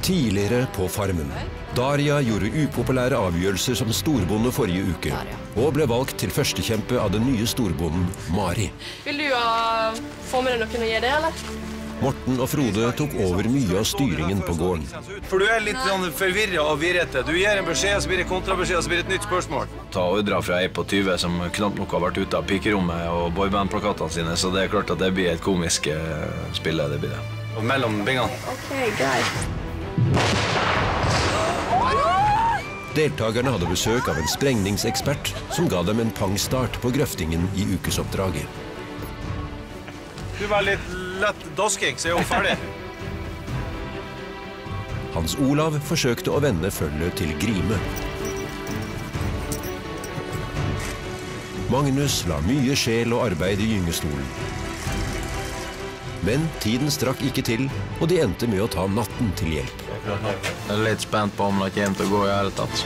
Tidligere på farmen. Daria gjorde upopulære avgjørelser som storbonde forrige uke, og ble valgt til førstekjempe av den nye storbonden, Mari. Vil du få med deg noen å gi det, eller? Morten og Frode tok over mye av styringen på gården. For du litt sånn forvirret og virrete. Du gir en beskjed, så blir det kontrabeskjed, så blir det et nytt spørsmål. Ta ordre fra ei på 20 som knapt nok har vært ute av pikerommet og boybandplakatene sine, så det klart at det blir et komisk spill, det blir det. Og mellom bingene. Ok, greit. Deltakerne hadde besøk av en sprengningsekspert som ga dem en pangstart på grøftingen i ukesoppdraget. Du var litt lett dasking, så er hun ferdig. Hans Olav forsøkte å vende følget til Grime. Magnus la mye sjel og arbeid i gyngestolen. Men tiden strakk ikke til, og de endte med å ta natten til hjelp. Jeg er litt spent på om det kommer til å gå i hele tatt.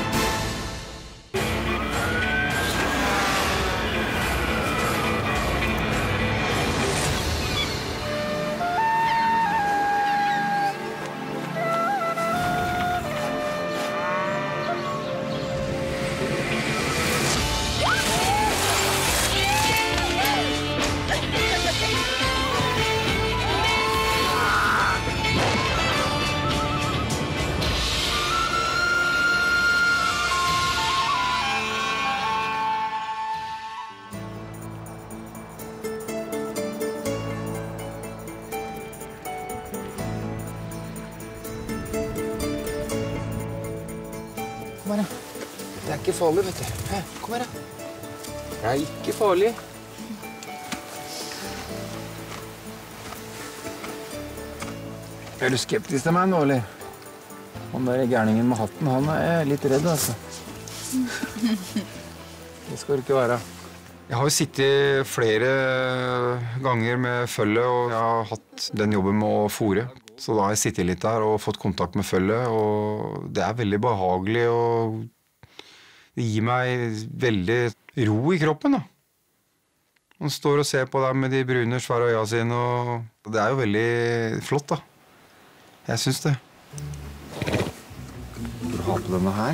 Kom her, da. Det er ikke farlig, vet du. Kom her, da. Det er ikke farlig. Er du skeptisk til meg nå, eller? Han der gærningen med hatten, han er litt redd, altså. Det skal du ikke være. Jeg har jo sittet flere ganger med følge, og jeg har hatt den jobben med å fôre. Så da har jeg sittet litt der og fått kontakt med følget, og det er veldig behagelig, og det gir meg veldig ro i kroppen, da. Man står og ser på deg med de brune, svære øya sine, og det er jo veldig flott, da. Jeg synes det. Skal du ha på denne her?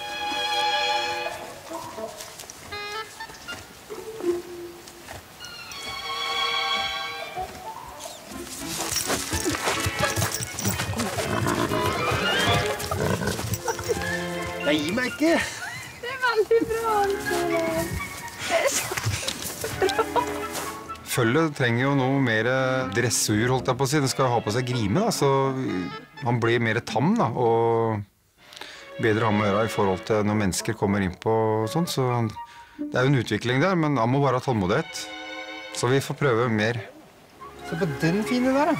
Jeg gir meg ikke. Det er veldig bra, altså. Det er så bra. Følget trenger jo noe mer dressur, holdt jeg på å si. Den skal ha på seg grime, da, så han blir mer tam, da, og bedre han må gjøre i forhold til når mennesker kommer inn på sånt. Så det er jo en utvikling der, men han må bare ha tålmodighet. Så vi får prøve mer. Se på den fine der, da.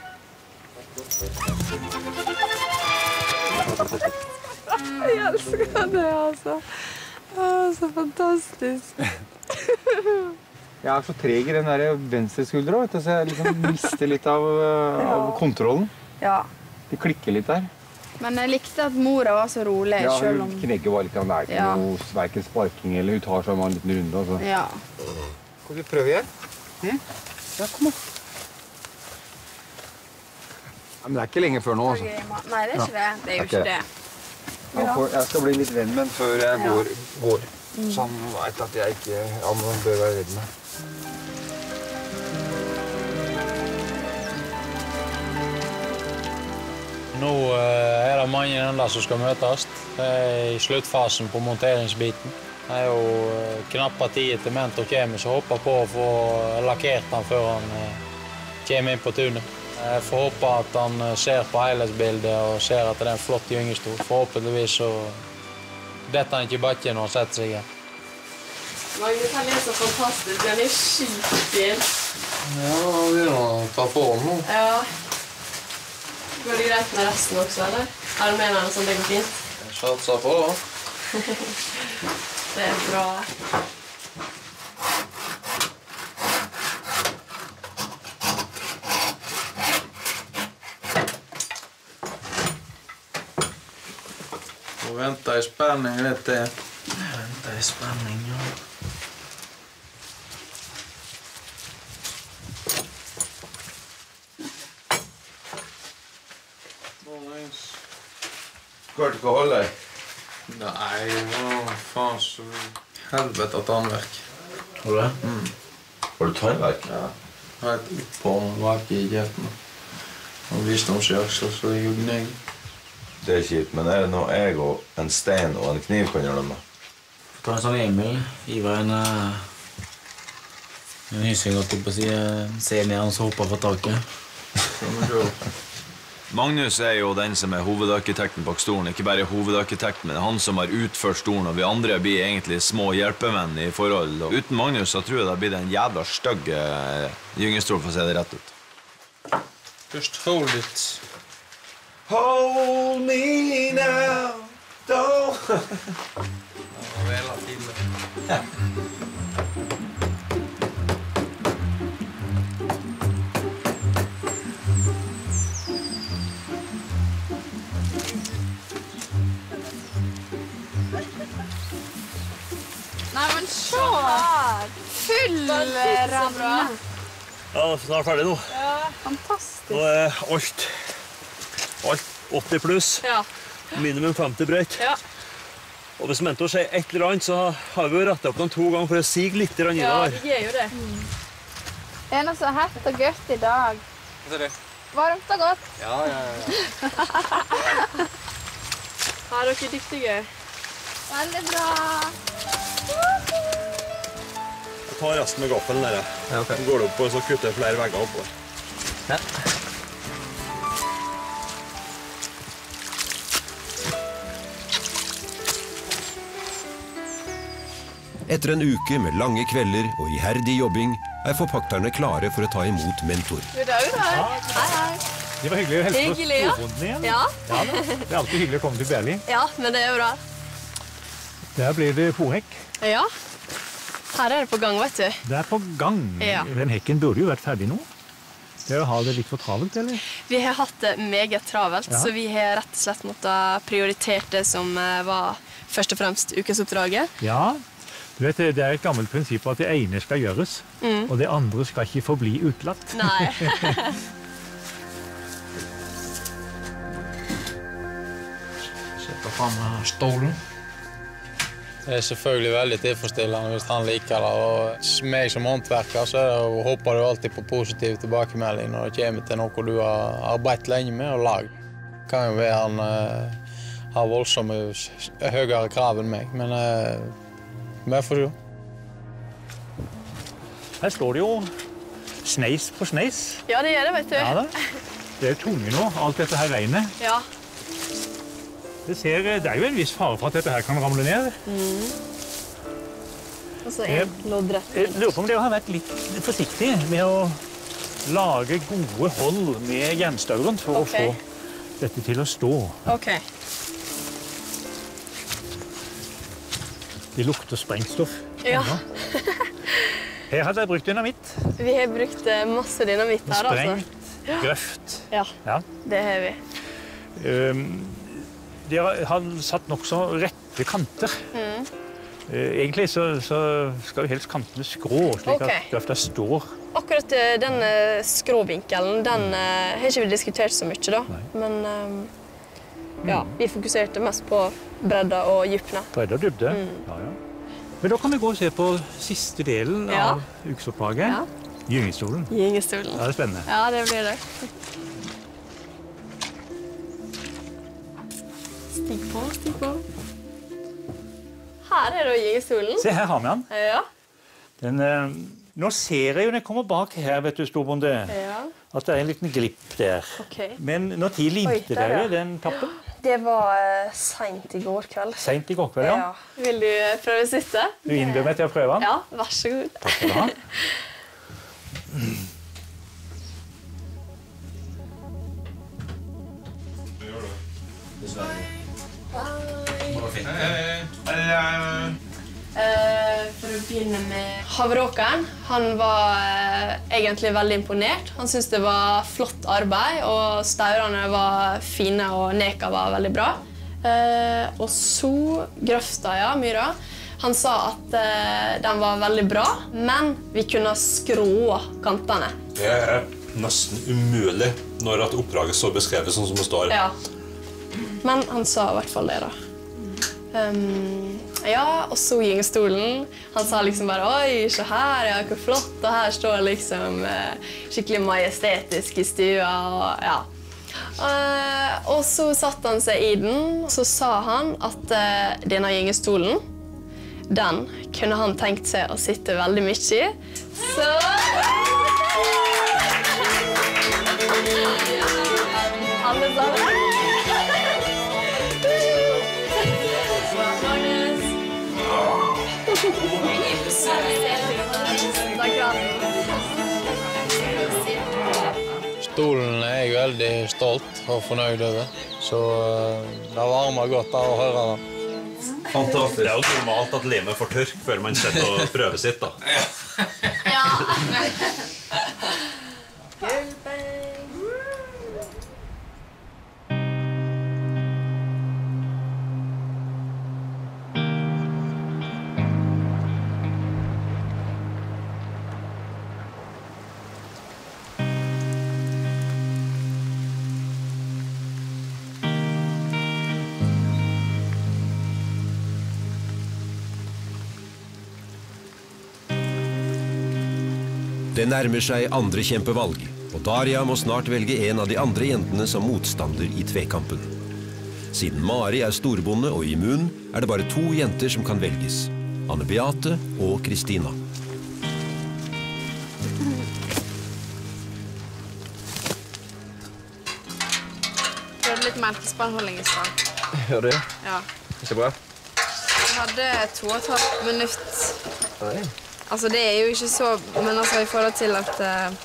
Jeg elsker det, altså. Så fantastisk. Jeg er så treg i den der venstre skuldra, vet du, så jeg liksom mister litt av kontrollen. Ja. Det klikker litt der. Men jeg likte at mora var så rolig, Ja, selv om... hun knegger bare litt, det er ikke noe hverken sparking, eller hun tar seg en liten runde, altså. Ja. Skal vi prøve igjen? Ja, kom da. Men det er ikke lenge før nå, altså. Nei, det er ikke det. Det er jo ikke det. Jeg skal bli litt venn med den før jeg går. Så han vet at jeg ikke bør være redd med. Nå er det mange enda som skal møtes. Det er i sluttfasen på monteringsbiten. Det er jo knapt partiet til Mentor kommer, så håper på å få lakkert han før han kommer inn på tunet. Jeg får håpe at han ser på helhetsbildet og ser at det er en flott gyngestol. Forhåpentligvis så detter han ikke i bakken når han setter seg igjen. Magnus, han er så fantastisk. Han er sykt fin. Ja, han vil nå ta form nå. Ja. Går det greit med resten også, eller? Er det med meg sånn det går fint? Jeg satser på det. Det er bra. Nå venter jeg i spenning litt til. Jeg venter i spenning, ja. Nå Klart du ikke holde deg? Nei, faen så helvete av tannverk. Har du det? Har du tannverk? Ja. Jeg har et oppå verket i kjeften. Og visdomsjaksa, så jeg jo gneg. Det er kjipt, men er det noe jeg og en stein og en kniv kan gjøre det med? Ta en sånn Emil. Ivar en hysing at du på se ned og så hoppa fra taket. Magnus er jo den som er hovedarkitekten bak stolen. Ikke bare hovedarkitekten, men han som har utført stolen, og vi andre blir egentlig små hjelpemenn i forhold. Og uten Magnus så tror jeg det blir en jævla stygg gyngestol, for å se det rett ut. Just hold it. Hold me now, don't... Hela tiden. Nei, men se her! Full ramme. Ja, snart ferdig nå. Ja, fantastisk. Nå er alt 80 pluss. Ja. Minimum 50 brøyt. Ja. Og hvis vi mente å si et eller annet, så har vi jo rettet opp dem 2 ganger for å sige litt i det Ja, der. det gjør jo det. Det er noe så hett og godt i dag. Hva er det? Varmt og godt. Ja. Her er dere dyktige. Veldig bra. Jeg tar resten med gaffelen der. Ja, ok. Så går det opp og så kutter jeg flere vegger oppå. Ja. Etter en uke med lange kvelder og iherdig jobbing er forpakterne klare for å ta imot mentor. God dag, god dag. Hei, hei. Det var hyggelig å hilse på Hyggelig, ja. storbonden igjen. Ja. Ja, da. Det er alltid hyggelig å komme til Berli. Ja, men det er jo bra. Der blir det forhekk. Ja. Her er det på gang, vet du. Det er på gang. Ja. Den hekken burde jo vært ferdig nå. Dere har det litt for travelt, eller? Vi har hatt det meget travelt, Ja. så vi har rett og slett måttet prioritert det som var først og fremst ukesoppdraget. Ja. Du vet, det er et gammelt prinsipp at det ene skal gjøres, og det andre skal ikke forbli utelatt. Nei. Sett fram stolen. Det er selvfølgelig veldig tilfredsstillende hvis han liker det. Og meg som håndverker så håper du alltid på positiv tilbakemelding når det kommer til noe du har arbeidet lenge med og lagd. Det kan jo være han har voldsomme høyere krav enn meg, men vi får se. Her står det jo sneis på sneis. Ja, det gjør det, vet du. Ja da. Det er tunge nå, alt dette her regnet. Ja. Det er jo en viss fare for at dette her kan ramle ned. Og så er loddrett. Jeg lurer på om dere har vært litt forsiktige med å lage gode hold med jernstauren for å få dette til å stå. Ok. Det lukter sprengstoff. Ja. Her hadde jeg brukt dynamitt. Vi har brukt masse dynamitt her, altså. Sprengt, grøft. Ja, Ja. det har vi. Dere har satt nok så rette kanter. Egentlig så skal jo helst kantene skrå, slik at grøfta står. Akkurat den skråvinkelen, den har ikke vi diskutert så mye da. Men ja, vi fokuserte mest på bredda og djupne. Bredde og dybde. Ja, ja. Men da kan vi gå og se på siste delen av ukesoppdraget. Ja. Gyngestolen. Gyngestolen. Ja, det er spennende. Ja, det blir det. Stig på, stig på. Her er da gyngestolen. Se, her har vi den. Ja. Den nå ser jeg jo når jeg kommer bak her, vet du, storbonde, at det er en liten glipp der. Okay. Men når tid limte dere den tappen? Det var sent i går kveld. Sent i går kveld, ja. Vil du prøve siste? Du innbyr meg til å prøve den? Ja, vær så god. Takk skal du ha. For å begynne med havråkeren. Han var egentlig veldig imponert. Han syntes det var flott arbeid, og staurene var fine, og neka var veldig bra. Og så grøfta, ja, myra. Han sa at den var veldig bra, men vi kunne skrå kantene. nesten umulig når at oppdraget så beskrevet sånn som det står. Ja. Men han sa I hvert fall det da. Ja, og så gyngestolen. Han sa liksom bare, oi, se her, ja, hvor flott, og her står liksom skikkelig majestetisk I stua, og ja. Og så satt han seg I den, og så sa han at denne gyngestolen, den kunne han tenkt seg å sitte veldig mye I. Så... Alle sammen. Stolen jeg veldig stolt og fornøyd over, så det varmer godt av å høre den. Fantastisk. Det jo normalt at limet får tørk før man setter og prøver sitt da. Ja. Det nærmer seg andre kjempevalg, og Daria må snart velge en av de andre jentene som motstander I tvekampen. Siden Mari storbonde og immun, det bare 2 jenter som kan velges. Anne Beate og Kristina. Prøvde litt melkespannholding I stad. Gjør det? Ja. Ikke bra? Jeg hadde 2,5 minutter. Nei. Altså, det jo ikke så, men altså I forhold til at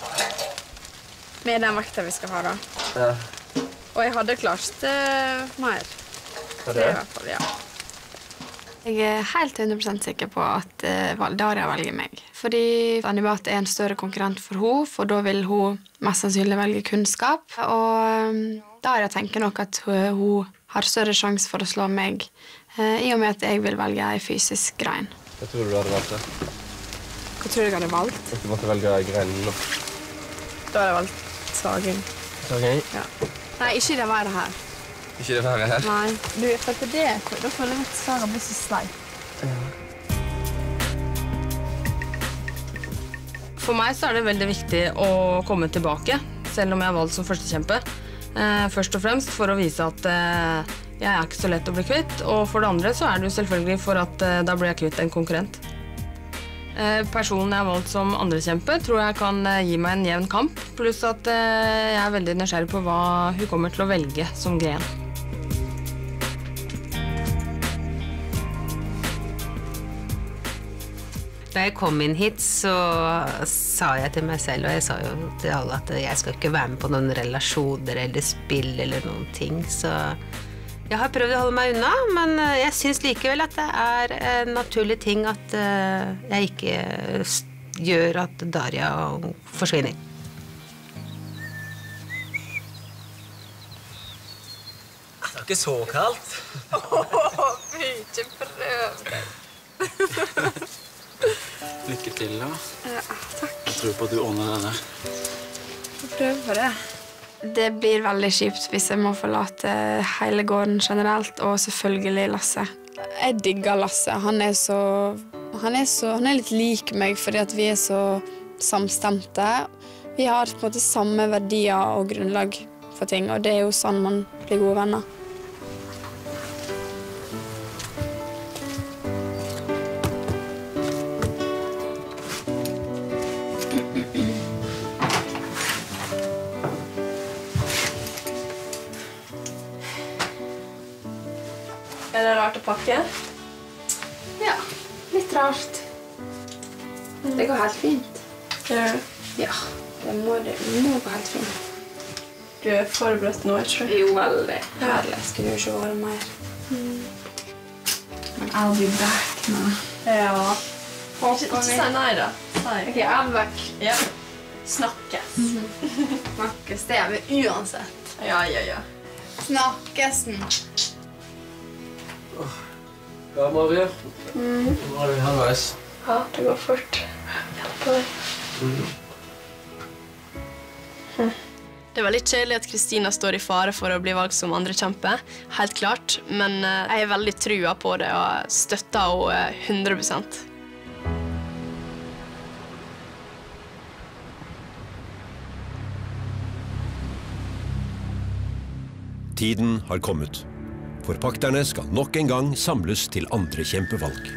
med den vekta vi skal ha da. Ja. Og jeg hadde klart mer. Det I hvert fall, ja. Jeg helt 100% sikker på at Daria velger meg. Fordi Anne Beate en større konkurrent for henne, for da vil hun mest sannsynlig velge kunnskap. Og Daria tenker nok at hun har større sjanse for å slå meg, I og med at jeg vil velge en fysisk grein. Hva tror du hadde valgt det? Hva tror du jeg hadde valgt? At du måtte velge greinen nå. Da hadde jeg valgt saging. Saging? Ja. Nei, ikke det været her. Ikke det været her? Nei. Du, for det da føler jeg at saga blir så sleip. For meg så det veldig viktig å komme tilbake, selv om jeg har valgt som førstekjempe. Først og fremst for å vise at jeg ikke så lett å bli kvitt, og for det andre så det jo selvfølgelig for at da blir jeg kvitt en konkurrent. Personen jeg har valgt som andrekjempe tror jeg kan gi meg en jevn kamp, pluss at jeg veldig nysgjerrig på hva hun kommer til å velge som gren. Da jeg kom inn hit, så sa jeg til meg selv, og jeg sa jo til alle at jeg skal ikke være med på noen relasjoner eller spill eller noen ting, så jeg har prøvd å holde meg unna, men jeg synes likevel at det en naturlig ting at jeg ikke gjør at Daria forsvinner. Det ikke så kaldt. Ikke prøv det. Lykke til da. Ja, takk. Jeg tror på at du ordner det der. Jeg prøver på det. Det blir veldig kjipt hvis jeg må forlate hele gården generelt, og selvfølgelig Lasse. Jeg digger Lasse. Han litt lik meg fordi at vi så samstemte. Vi har på en måte samme verdier og grunnlag for ting, og det jo sånn man blir gode venner. Det rart å pakke? Ja, litt rart. Det går helt fint. Gjør det? Ja, det må gå helt fint. Du forberedt nå, ikke du? Jo, veldig. Herlig. Skulle jo ikke være mer. Men I'll be back nå. Ja. Ikke si nei da. Ok, I'm back. Ja. Snakkes. Snakkes, det vi uansett. Ja. Snakkesen. Ja, Marie. Mm. Nå vi halvveis. Ja, det går fort. Hjelp deg. Det var litt kjedelig at Kristina står i fare for å bli valgt som andre kjempe, helt klart, men jeg har veldig trua på det og støtter henne 100%. Tiden har kommet. Forpakterne skal nok en gang samles til andre kjempevalg.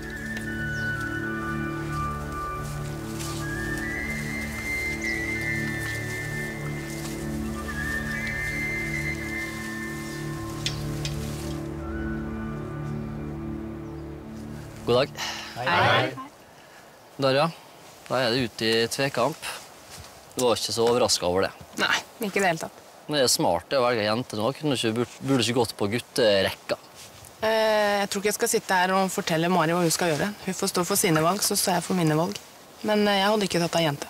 God dag. Hei. Darja, da det ute i tvekamp. Du var ikke så overrasket over det? Nei, ikke det hele tatt. Men det smart å velge jente nå. Burde ikke gått på gutterekka. Jeg tror ikke jeg skal sitte her og fortelle Mari hva hun skal gjøre. Hun får stå for sine valg, så står jeg for mine valg. Men jeg hadde ikke tatt av jente.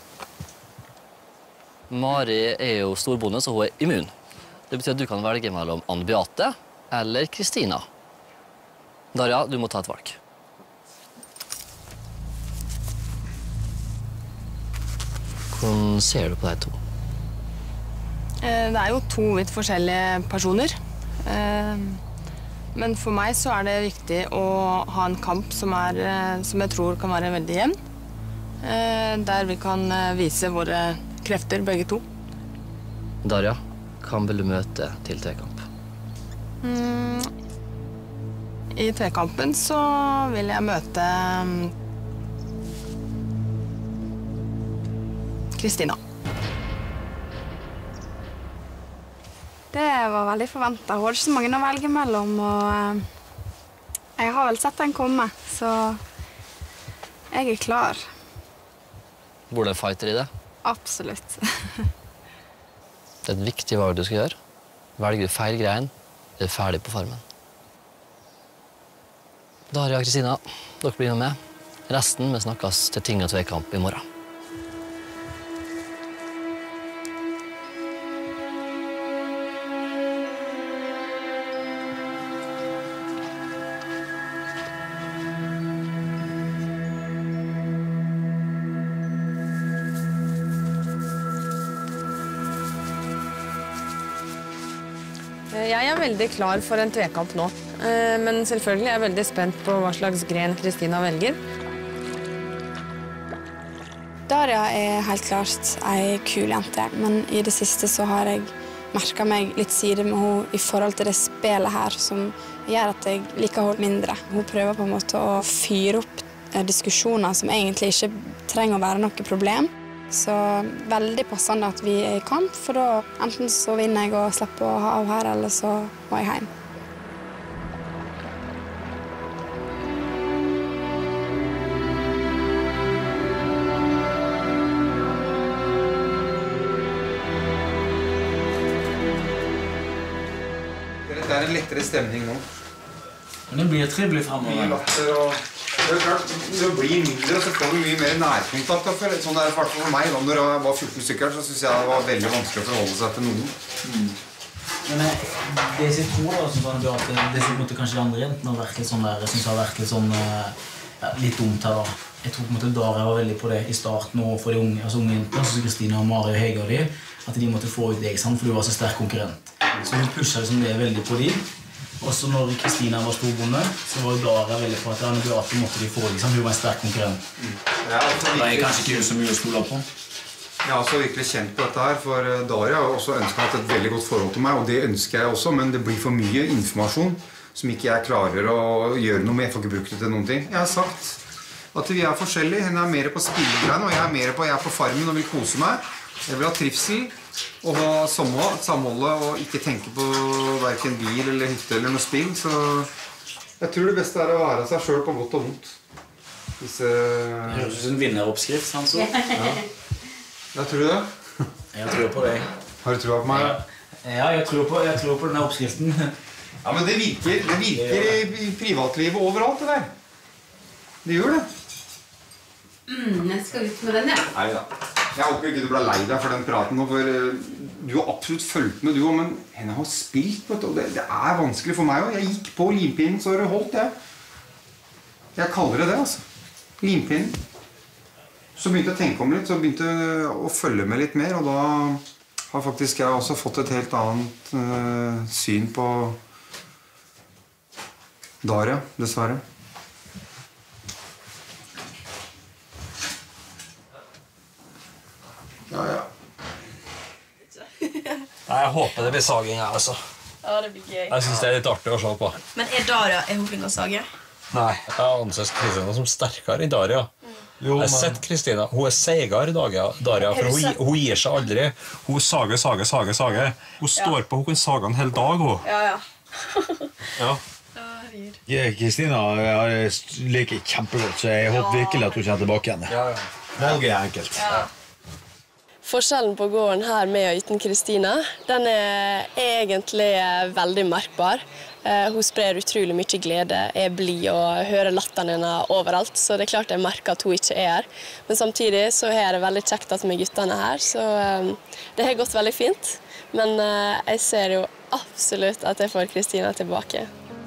Mari jo storbonde, så hun immun. Det betyr at du kan velge mellom Anne Beate eller Kristina. Darja, du må ta et valg. Hvordan ser du på de to? Det jo to vidt forskjellige personer. Men for meg så det viktig å ha en kamp som jeg tror kan være veldig jevn. Der vi kan vise våre krefter, begge to. Darja, hvem vil du møte til tvekamp? I tvekampen så vil jeg møte Kristina. Det var veldig forventet. Hun hadde ikke så mange å velge mellom, og jeg har vel sett den komme, så jeg klar. Bor det fighter i det? Absolutt. Det et viktig valg du skal gjøre. Velger du feil grein, ferdig på farmen. Darja og Kristina, dere blir med. Resten vi snakkes til ting og tvekamp i morgen. Jeg veldig klar for en tvekamp nå, men selvfølgelig jeg veldig spent på hva slags gren Kristina velger. Darja helt klart en kul jente, men i det siste så har jeg merket meg litt sider med henne i forhold til det spillet her, som gjør at jeg liker henne mindre. Hun prøver på en måte å fyre opp diskusjoner som egentlig ikke trenger å være noe problem. Så veldig passende at vi i kamp, for da enten så vinner jeg og slipper å ha henne her, eller så må jeg hjem. Det en lettere stemning nå. Men det blir trivelig fremover. Mye latter og... Det klart, det blir mindre, så får du mye mer nærkontakt. Sånn det i hvert fall for meg. Når jeg var 14 stykker, så synes jeg det var veldig vanskelig å forholde seg til noen. Men det jeg tror da, sånn at det som kanskje de andre jentene har vært litt sånn der, jeg synes det har vært litt sånn, litt dumt her da. Jeg tror på en måte Darja var veldig på det i starten og for de unge jentene, så Kristina og Mari og Hege og de, at de måtte få ut deg, for du var så sterk konkurrent. Så hun pushet liksom det veldig på de. Og så når Kristina var storbonde, så var Darja veldig på at Anne Beate måtte de få, hun var en sterk konkurrent. Det kanskje ikke så mye å stole på. Jeg har også virkelig kjent på dette her, for Darja har også ønsket et veldig godt forhold til meg, og det ønsker jeg også, men det blir for mye informasjon som ikke jeg klarer å gjøre noe med. Jeg får ikke brukt det til noen ting. Jeg har sagt at vi forskjellige. Henne mer på spillegreiene, og jeg mer på på farmen og vil kose meg. Jeg vil ha trivsel og ha samholdet og ikke tenke på hverken bil eller hytte eller noe spill. Så jeg tror det beste å være seg selv på godt og vondt. Det høres ut som en vinneroppskrift, sant så? Ja. Jeg tror det. Jeg tror på deg. Har du troa på meg? Ja, jeg tror på denne oppskriften. Ja, men det virker i privatlivet overalt, det der. Det gjør det. Jeg skal ut med den, ja. Neida. Jeg håper ikke du ble lei deg for den praten nå, for du har absolutt fulgt med, du også, men henne har spilt, vet du, og det vanskelig for meg også. Jeg gikk på limpinnen, så har det holdt, Jeg kaller det, altså. Limpinnen. Så begynte jeg å tenke om litt, så begynte jeg å følge med litt mer, og da har faktisk jeg også fått et helt annet syn på Daria, dessverre. Ja. Nei, jeg håper det blir saging her, altså. Ja, det blir gøy. Jeg synes det litt artig å se på. Men Daria, hun begynner å sage? Nei, jeg anses Kristina som sterkere i Daria. Jeg har sett Kristina, hun seigere i Daria, for hun gir seg aldri. Hun sager. Hun står på, hun kan sage en hel dag, hun. Ja. Kristina liker kjempegodt, så jeg håper virkelig at hun kommer tilbake igjen. Valget enkelt. Forskjellen på gården her med og uten Kristina, den egentlig veldig merkbar. Hun sprer utrolig mye glede, blid og hører latteren henne overalt, så det klart jeg merker at hun ikke her. Men samtidig så det veldig kjekt at med guttene her, så det har gått veldig fint. Men jeg ser jo absolutt at jeg får Kristina tilbake.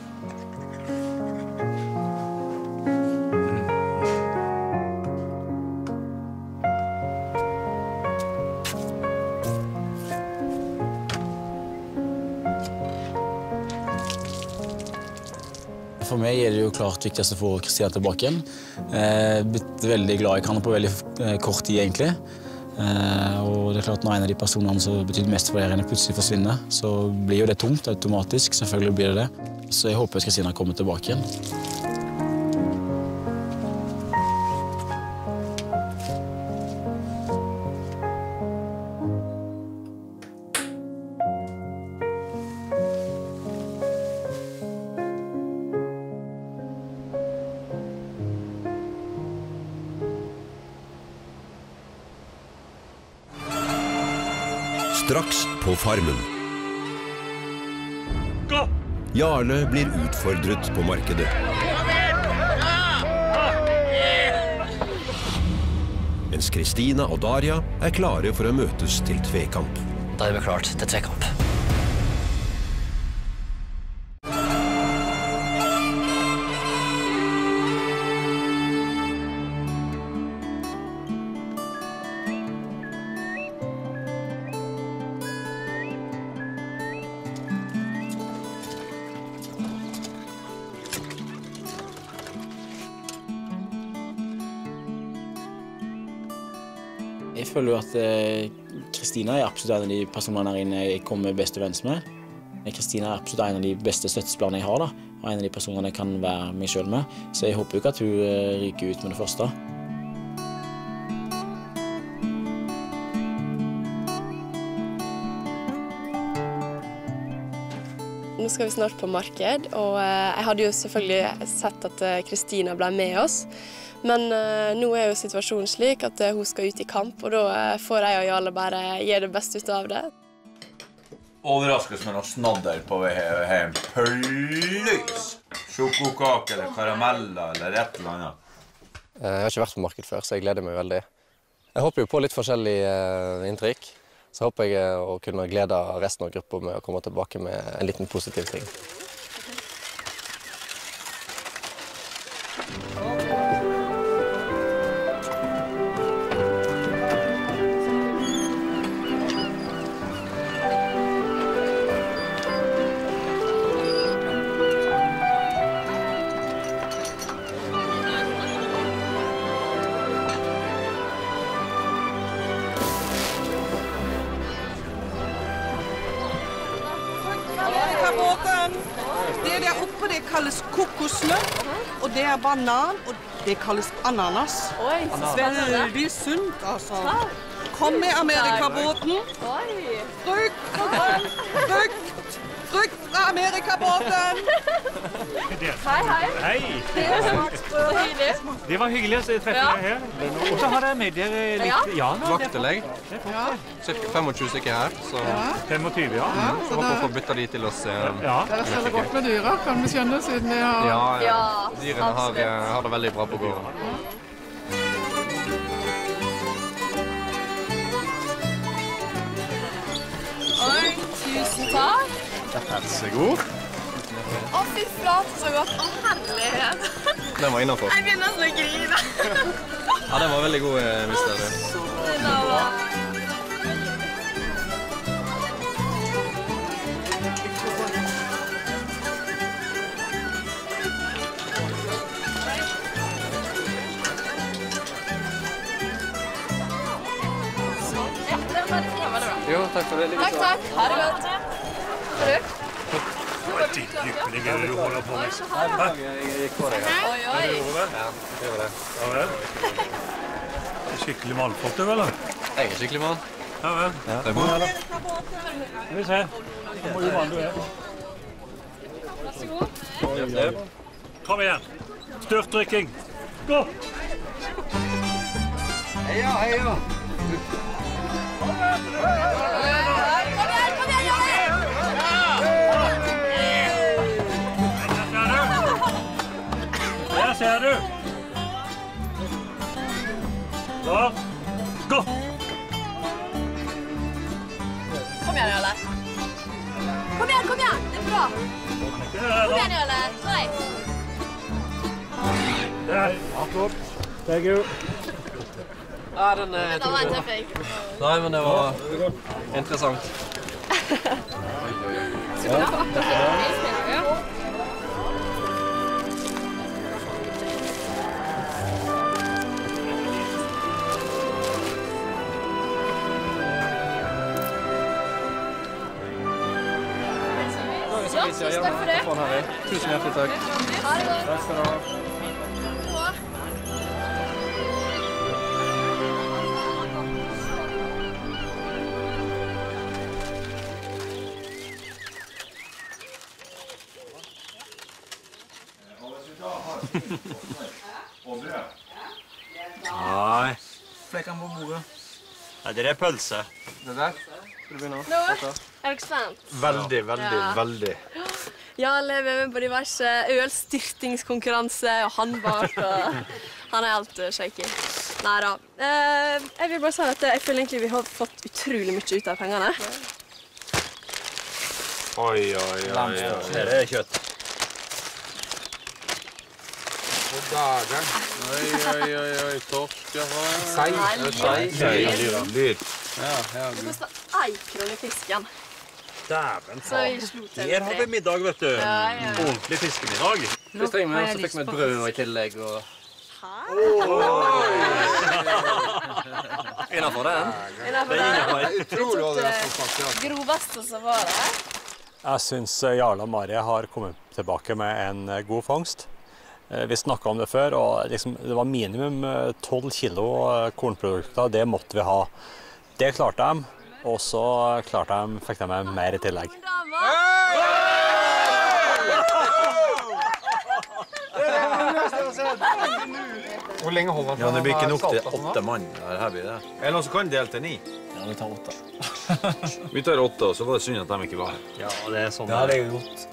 For meg det jo klart viktigst å få Kristina tilbake igjen. Jeg er blitt veldig glad i henne på veldig kort tid, egentlig. Og det klart, når en av de personene som betyr mest for henne plutselig forsvinner, så blir jo det tungt automatisk. Selvfølgelig blir det det. Så jeg håper Kristina kommer tilbake igjen. Straks på farmen. Jarle blir utfordret på markedet. Mens Kristina og Daria klare for å møtes til tvekamp. Da vi klart til tvekamp. Jeg føler jo at Kristina absolutt en av de personene her inne jeg kommer best overens med. Kristina absolutt en av de beste støttespillerne jeg har, da. Og en av de personene jeg kan være meg selv med. Så jeg håper jo ikke at hun ryker ut med det første. Nå skal vi snart på marked, og jeg hadde jo selvfølgelig sett at Kristina ble med oss. Men nå jo situasjonen slik at hun skal ut i kamp, og da får jeg og Jarle bare gjøre det beste ut av det. Overraskes med noe snadder på vei hjem. Pølys! Sjokokake eller karameller eller et eller annet. Jeg har ikke vært på marked før, så jeg gleder meg veldig. Jeg håper jo på litt forskjellig inntrykk. Så håper jeg å kunne glede resten av gruppen med å komme tilbake med en liten positiv ting. Det der oppe, det kalles kokosnøtt, og det banan, og det kalles ananas. Veldig sunt, altså. Kom med Amerikabåten. Frukt fra Amerikabåten. Hei. Det var hyggelig å treffe deg her. Og så har dere med dere litt... Vaktelegg. Cirka 25 stykker her. 25, ja. Så håper vi får bytte de til oss. Dere selger godt med dyra, kan vi skjønne, siden de har... Ja. Dyrene har det veldig bra på gården. Oi, tusen takk. Vær så god. Å, fy flate, så godt. Å, herlighet. Den var innenfor. Jeg begynner nesten å grine. Ja, den var veldig god, mister. takk for det. Takk. Ha det godt. Ha det. Hyggelig du holder på med. Jeg gikk på deg. Oi. Ja, det var det. Ja vel. Skikkelig mannfolk, du, eller? Jeg skikkelig mann. Ja vel. Det er bra. Skal vi se. Hvor mye mann du Vær så god. Kom igjen. Styrtrykking. Gå! Heia! Kom igjen, Der ser du. Klar. Gå! Kom igjen, Jarle. Kom igjen. Det er bra. Kom igjen, Jarle. Greit. Der. Akkurat. Thank you. Ja, den Dette var en tøffing. Nei, men det var interessant. Så bra. Tusen takk for det. Tusen hjertelig takk. Ha det godt. Takk skal du ha. Nei. Flekkene på bordet. Nei, det er pølse. Det der? Skal du begynne? Nå er dere spent. Veldig. Jarle er med på diverse ølstyrtingskonkurranse og håndbak, og han er helt shaky. Neida. Jeg vil bare si at jeg føler egentlig vi har fått utrolig mye ut av pengene. Oi. Her er kjøtt. Og dagen. Oi, torsk. Lyd. Det koster 1 krone fisken. Dæven Så jeg slo til Her har vi middag, vet du. Ja. Ordentlig fiskemiddag. Hvis jeg med, så fikk vi et brød i tillegg. Innenfor den? Innenfor den. Utrolig hva det er for smak. Groveste som var det. Jeg synes Jarle og Mari har kommet tilbake med en god fangst. Vi snakket om det før, og liksom, det var minimum 12 kilo kornprodukter. Det måtte vi ha. Det klarte de, og så fikk de med mer i tillegg. Hvor lenge holder han? Ja, det blir ikke nok til 8 mann. Her blir det. Eller så kan dele til 9. Ja, vi tar 8. Vi tar 8, og så var det synd at de ikke var her. Ja, det er sånn. Ja, det er godt.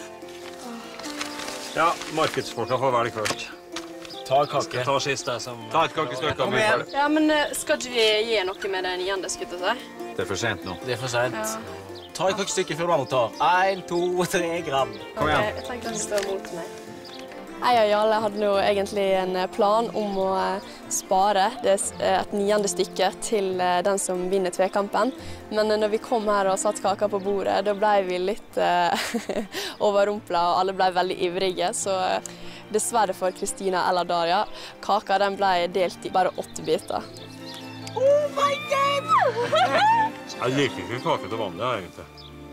Ja, markedsfolka får velge først. Ta kake. Ta siste som... Ta et kakestykke. Ja, men skal ikke vi gi noe med den igjen, det skulle jeg si? Det er for sent nå. Det er for sent. Ta et kakestykke før du andre tar. 1, 2, 3 gram. Kom igjen. Jeg tenkte den står mot meg. Jeg og Jarle hadde nå egentlig en plan om å spare et 9. stykke til den som vinner tvekampen. Men når vi kom her og satt kaka på bordet, da ble vi litt overrumplet, og alle ble veldig ivrige. Så dessverre for Kristina eller Daria, kaka den ble delt i bare 8 biter. Oh my God! Jeg liker ikke kake til vanlig, egentlig.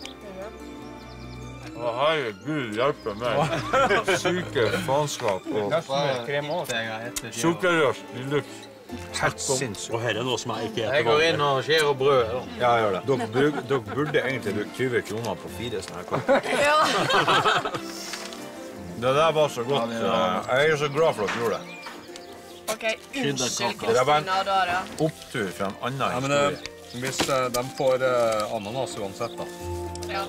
Å, herregud, hjelpe meg. Syke faenskap og sukkerrøst. Helt sinnssykt. Og her er noe som jeg ikke Jeg går inn og skjer og brød. Ja, jeg gjør det. Dere burde egentlig bruke 20 kroner på 4 sånne her kaker. Det der var så godt. Jeg er så glad for at dere gjorde det. Ok, unnskyld Kristina og Daria. Opptur fra en annen Ja, men historie. hvis de får ananas uansett, da. Ja.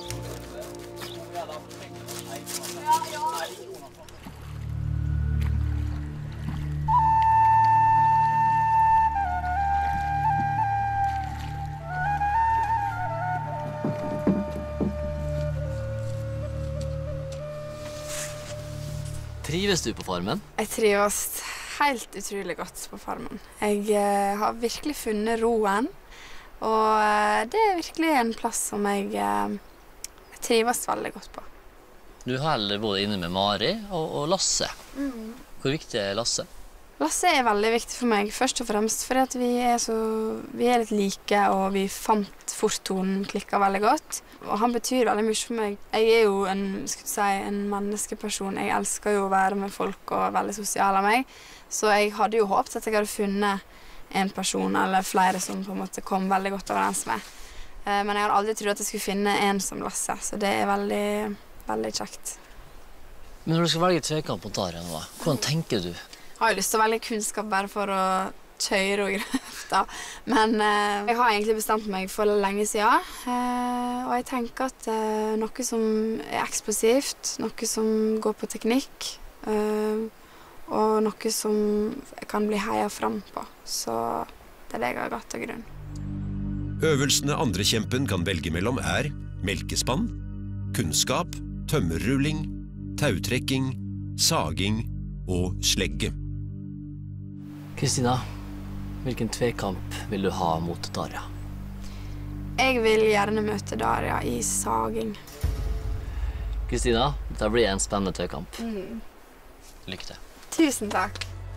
Trives du på farmen? Jeg trives helt utrolig godt på farmen. Jeg har virkelig funnet roen, og det er virkelig en plass som jeg trives veldig godt på. Du holder både inne med Mari og Lasse. Hvor viktig er Lasse? Lasse er veldig viktig for meg, først og fremst fordi at vi er litt like, og vi fant fort tonen, klikket veldig godt. Og han betyr veldig mye for meg. Jeg er jo en menneskeperson. Jeg elsker jo å være med folk og veldig sosial av meg. Så jeg hadde jo håpet at jeg hadde funnet en person eller flere som på en måte kom veldig godt overens med. Men jeg hadde aldri trodd at jeg skulle finne en som Lasse, så det er veldig, veldig kjekt. Men når du skal velge tvekamp mot Daria nå, hvordan tenker du? Jeg har jo lyst til å velge kunnskap bare for å kjøre og grøfte, men jeg har egentlig bestemt meg for lenge siden, og jeg tenker at noe som er eksplosivt, noe som går på teknikk, og noe som kan bli heiet frem på. Så det er det jeg har gått til grunn. Øvelsene andrekjempen kan velge mellom melkespann, kunnskap, tømmerrulling, tautrekking, saging og slegge. Kristina, hvilken tvekamp vil du ha mot Daria? Jeg vil gjerne møte Daria i saging. Kristina, det blir en spennende tvekamp. Lykke til. Tusen takk.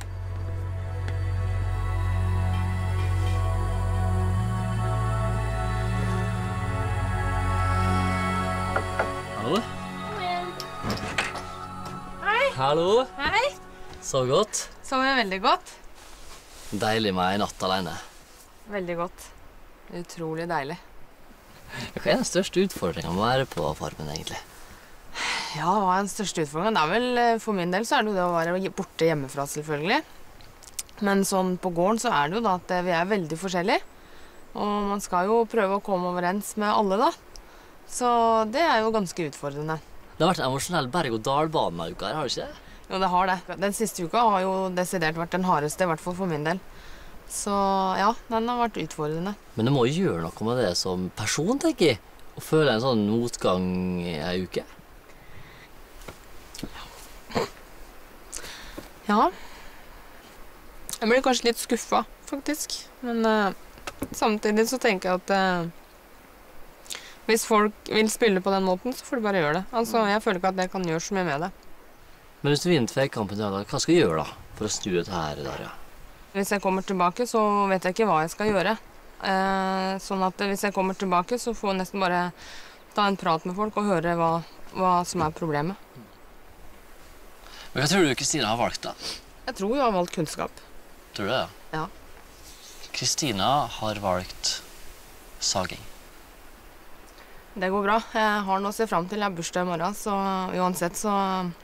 Hallo? Hei. Hallo. Hei. Så godt. Sov jeg veldig godt. Deilig med en natt alene. Veldig godt. Utrolig deilig. Hva er den største utfordringen med å være på Farmen, egentlig? Ja, hva er den største utfordringen? Det er vel, for min del så er det jo det å være borte hjemmefra, selvfølgelig. Men sånn på gården så er det jo da at vi er veldig forskjellige. Og man skal jo prøve å komme overens med alle da. Så det er jo ganske utfordrende. Det har vært en emosjonell berg-og-dal-bane uka her, har det ikke det? Jo, det har det. Den siste uka har jo desidert vært den hardeste, i hvert fall for min del. Så ja, den har vært utfordrende. Men det må jo gjøre noe med det som person, tenker jeg. Å føle en sånn motgang i en uke. Ja. Jeg blir kanskje litt skuffet, faktisk. Men samtidig så tenker jeg at hvis folk vil spille på den måten, så får de bare gjøre det. Altså, jeg føler ikke at jeg kan gjøre så mye med det. Men hvis du vinner tvekampen, hva skal du gjøre da, for å snu dette her, Daria? Hvis jeg kommer tilbake, så vet jeg ikke hva jeg skal gjøre. Sånn at hvis jeg kommer tilbake, så får jeg nesten bare ta en prat med folk og høre hva som er problemet. Men hva tror du Kristina har valgt da? Jeg tror hun har valgt kunnskap. Tror du det? Ja. Kristina har valgt saging. Det går bra. Jeg har noe å se frem til. Jeg har bursdag i morgen, så uansett så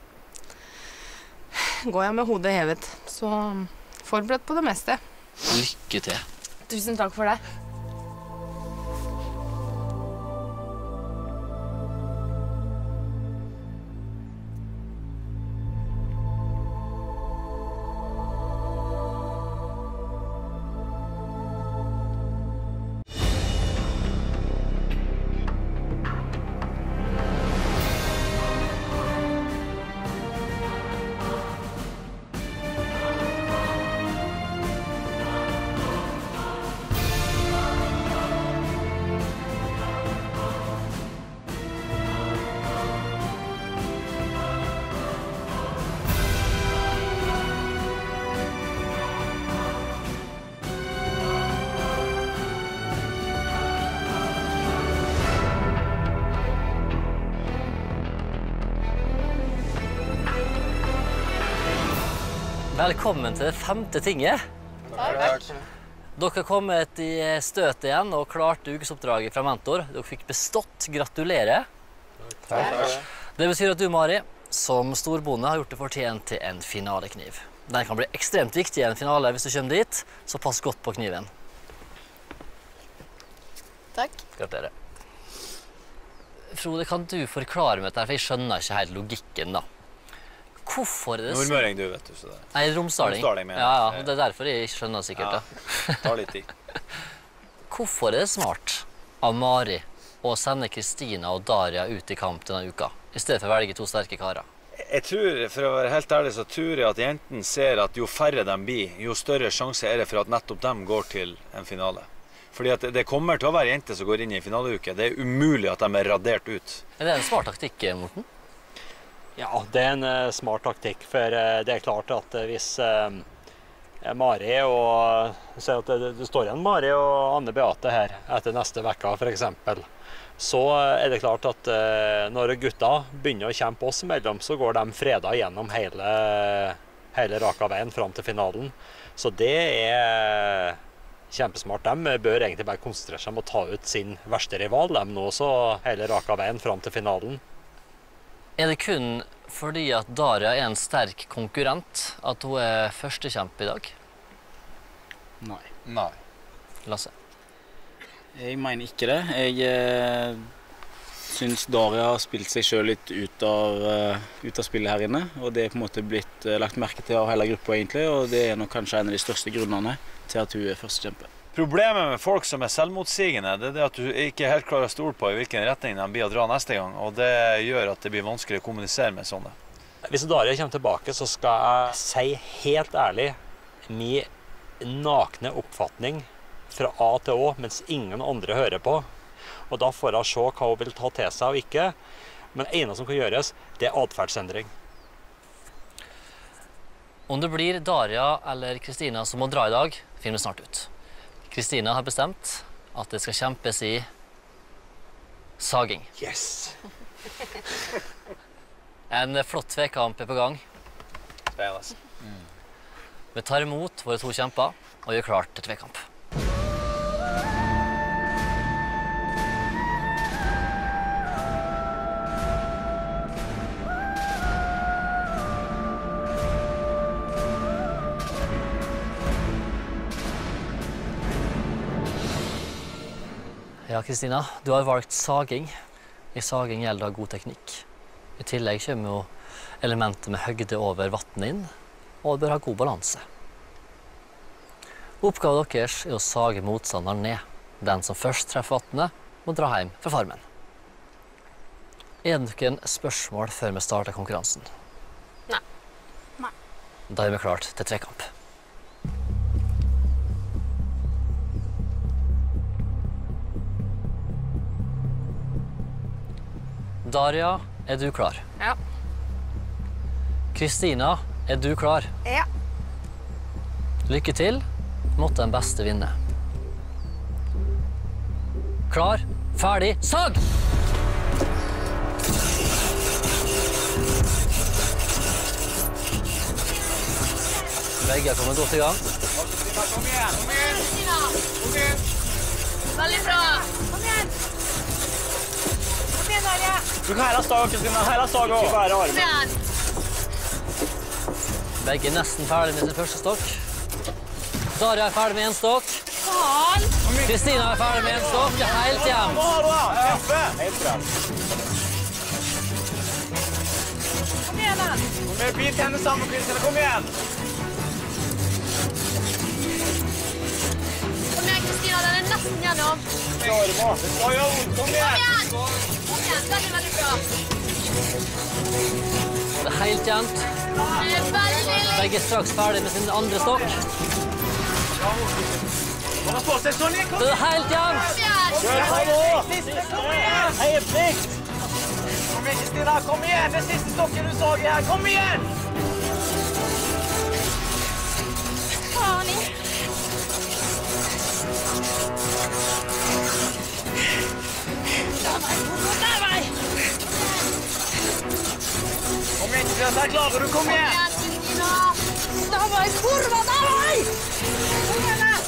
går jeg med hodet hevet. Så forberedt på det meste. Lykke til. Tusen takk for det. Velkommen til det 5. tinget. Takk. Dere har kommet i støt igjen og klarte ukesoppdraget fra mentor. Dere fikk bestått. Gratulerer. Takk. Det betyr at du, Mari, som storbonde har gjort det fortjent til en finalekniv. Den kan bli ekstremt viktig i en finale hvis du kommer dit, så pass godt på kniven. Takk. Gratulerer. Frode, kan du forklare meg dette, for jeg skjønner ikke helt logikken da. Hvorfor er det... Nordmøring du, vet du. Så det... Nei, romsdaling. Ja, det er derfor jeg skjønner sikkert da. Ja, tar litt tid. Hvorfor er det smart av Mari å sende Kristina og Daria ut i kamp denne uka, i stedet for å velge 2 sterke karer? Jeg tror, for å være helt ærlig, så tror jeg at jentene ser at jo færre de blir, jo større sjanse er det for at nettopp dem går til en finale. Fordi at det kommer til å være jenter som går inn i en finaleuke. Det er umulig at de er radert ut. Er det en smart taktikk, Morten? Ja, det er en smart taktikk, for det er klart at hvis Mari og ser at det står igjen Mari og Anne Beate her etter neste vekka for eksempel. Så det klart at når gutta begynner å kjempe oss imellom, så går de freda gjennom hele raka veien fram til finalen. Så det kjempesmart. De bør egentlig bare konsentrere seg om å ta ut sin verste rival, de nå, så hele raka veien fram til finalen. Det kun fordi at Daria en sterk konkurrent at hun førstekjempe i dag? Nei. Lasse? Jeg mener ikke det. Jeg synes Daria har spilt seg selv litt ut av spillet her inne, og det på en måte blitt lagt merke til av hele gruppa egentlig, og det nok kanskje en av de største grunnene til at hun førstekjempe. Problemet med folk som selvmotsigende, det at du ikke helt klarer å stole på i hvilken retning de blir å dra neste gang, og det gjør at det blir vanskelig å kommunisere med sånne. Hvis Daria kommer tilbake, så skal jeg si helt ærlig min nakne oppfatning fra A til Å, mens ingen andre hører på. Og da får jeg se hva hun vil ta til seg og ikke. Men det eneste som kan gjøres, det atferdsendring. Om det blir Daria eller Kristina som må dra i dag, finner vi snart ut. Kristina har bestemt at det skal kjempes i saging. Yes! En flott tvekamp på gang. Spennende. Vi tar imot våre to kjemper og gjør klart til tvekamp. Ja, Kristina, du har valgt saging. I saging gjelder det god teknikk. I tillegg kommer jo elementet med høgde over vatten inn, og det bør ha god balanse. Oppgaven deres å sage motstanderen ned. Den som først treffer vannet, må dra hjem fra farmen. Det noen spørsmål før vi starter konkurransen? Nei. Da vi klart til tvekamp. Daria, du klar? Ja. Kristina, du klar? Ja. Lykke til. Måtte den beste vinne. Klar, ferdig, sag! Begge har kommet godt i gang. Kom igjen! Kom igjen! Veldig bra! Kom igjen! Kom igjen, Daria! Du kan hele stagen, Kristina. Hele stagen. Ikke bare armen. Kom igjen! Begge nesten ferdig med sin første stokk. Daria ferdig med en stokk. Kristina ferdig med en stokk. Det helt jevnt. Helt bra. Kom igjen, da! Kom igjen, bit henne sammen, Kristina. Kom igjen! Kom igjen, Kristina. Den nesten gjennom. Klar, Martin. Kom igjen! Kom igjen, den veldig bra. Det helt jevnt. Begge straks ferdig med sin andre stokk. Det helt jevnt. Helt likt. Kom igjen, Kristina. Kom igjen. Det siste stokken du sager her. Kom igjen! Kom igjen, Kristina. Der klarer du. Kom igjen! Давай, kurva, давай! Kom igjen, da!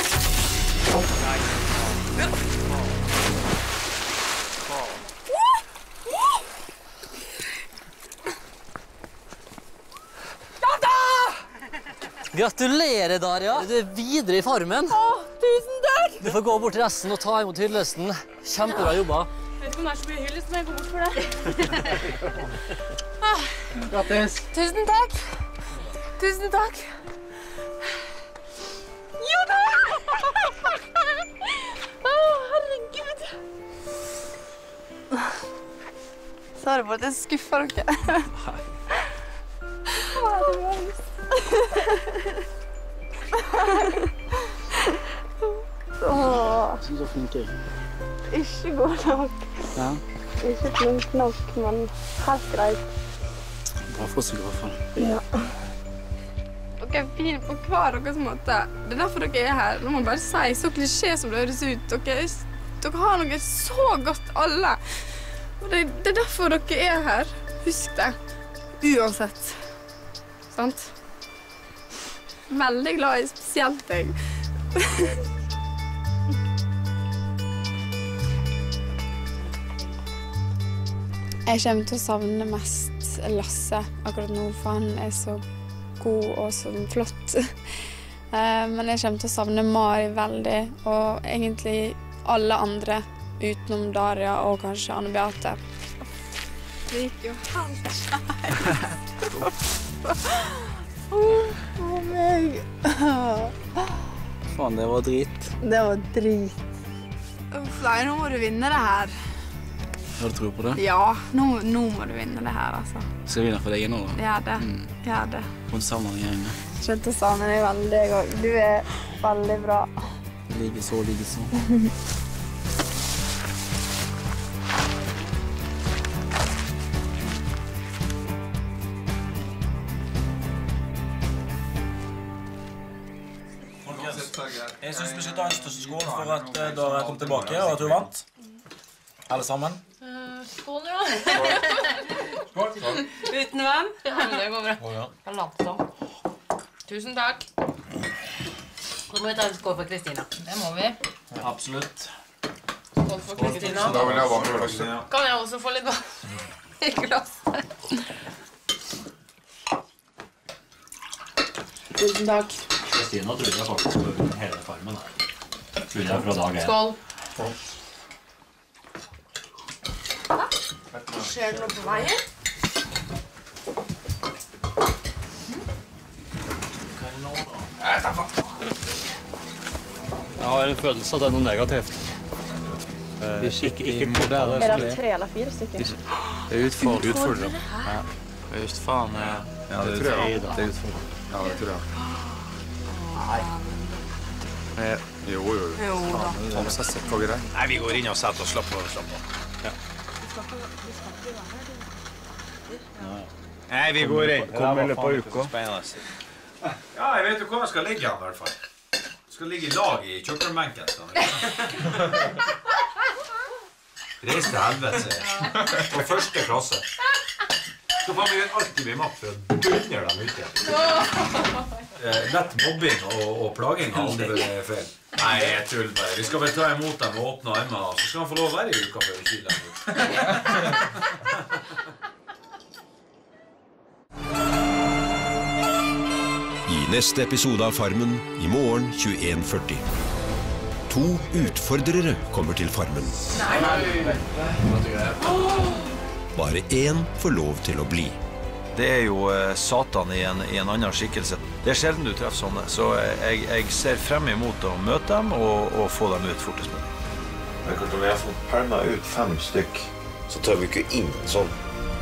Gratulerer, Daria. Du videre i farmen. Tusen takk! Du får gå bort til resten og ta imot hyllesten. Kjempebra jobba. Jeg vet ikke om det så mye hyllest, men jeg går bort for det. Grattis. Tusen takk. Tusen takk. Jo da! Herregud. Sorry for at jeg skuffer dere. Hva er det jeg har lyst? Jeg synes du er flink, jeg. Ikke god nok. Ja. Ikke flink nok, men helt greit. Bra forsøk i hvert fall. Ja. dere er fine på hver deres måte. Det er derfor dere er her. Nå må jeg bare si, så klisjé som det høres ut. Dere har noe så godt alle. Og det er derfor dere er her. Husk det. Uansett. Sant? Veldig glad i spesielt deg. Jeg kommer til å savne mest Lasse akkurat nå, for han er så god og så flott. Men jeg kommer til å savne Mari veldig, og egentlig alle andre utenom Daria og kanskje Anne Beate. Det gikk jo helt skjær. Å meg. Faen, det var drit. Det var drit. Nei, nå må du vinne det her. Har du tro på det? Ja, nå må du vinne det her, altså. Skal jeg vinne for deg nå, da? Gjør det. Gjør det. Hvordan savner deg igjen? Skjønt å savne deg veldig godt. Du er veldig bra. Likeså. Jeg synes vi skal ta en største skål for at Daria kom tilbake og at hun vant. Alle sammen. Skål, da. Skål. Uten vann? Ja, men det går bra. Galant. Tusen takk. Så må vi ta en skål for Kristina. Det må vi. Ja, absolutt. Skål for Kristina. Da vil jeg vann i glasset. Kan jeg også få litt vann i glasset? Tusen takk. Kristina tror jeg faktisk på å vinne hele farmen her. Tror jeg fra dag 1. Skål. Skjer det noe på veien? Jeg har en følelse at det er noe negativt. Ikke moderne. Er det 3 eller 4 stykker? Det er utfordrende. Ja. Just faen. Ja, det tror jeg. Det er utfordrende. Ja, det tror jeg. Nei. Jo da. Ta med seg sekk og greier. Nei, vi går inn og setter og slapper av. Ja. Nei, vi går inn. Kommer på uka. Ja, jeg vet jo hvor jeg skal ligge i hvert fall. Jeg skal ligge i lag i kjøkkenbenken. Reis til helvete, sier jeg. På første klasse. Så familien alltid blir makt for å dunne dem ut igjen. Lett mobbing og plaging har aldri vært feil. Nei, jeg tuller bare. Vi skal vel ta imot dem og åpne armene, så skal han få lov å være i uka før vi kyler dem ut. I neste episode av Farmen i morgen 21:40. 2 utfordrere kommer til Farmen. Bare 1 får lov til å bli. Det er jo Satan i en annen skikkelse. Det er sjelden du treffer sånne, så jeg ser frem imot å møte dem og få dem ut fortest mulig. Når vi har fått perma ut 5 stykk, så tar vi ikke inn sånn.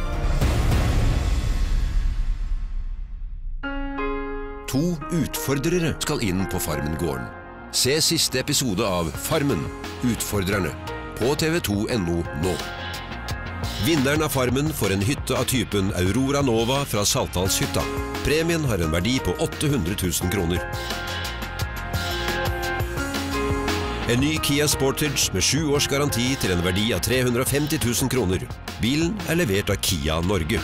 To utfordrere skal inn på Farmen-gården. Se siste episode av Farmen, Utfordrerne, på TV2.no nå. Vinneren av Farmen får en hytte av typen Aurora Nova fra Saltdalshytta. Premien har en verdi på 800 000 kroner. En ny Kia Sportage med 7 års garanti til en verdi av 350 000 kroner. Bilen er levert av Kia Norge.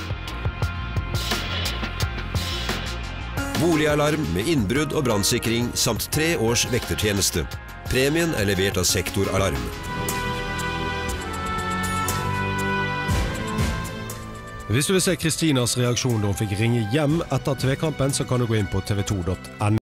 Boligalarm med innbrudd og brannsikring samt 3 års vektertjeneste. Premien er levert av Sektoralarm. Hvis du vil se Kristinas reaksjon da hun fikk ringe hjem etter tvekampen, så kan du gå inn på tv2.no.